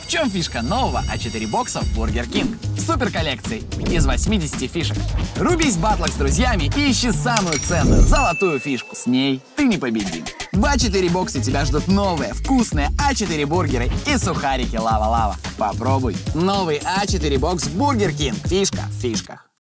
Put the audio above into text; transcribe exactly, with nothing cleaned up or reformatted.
В чем фишка нового а четыре бокса в Burger King? Супер коллекции из восьмидесяти фишек. Рубись в батлах с друзьями и ищи самую ценную, золотую фишку. С ней ты непобедим. В а четыре боксе тебя ждут новые, вкусные а четыре бургеры и сухарики лава-лава. Попробуй. Новый а четыре бокс Burger King. Фишка в фишках.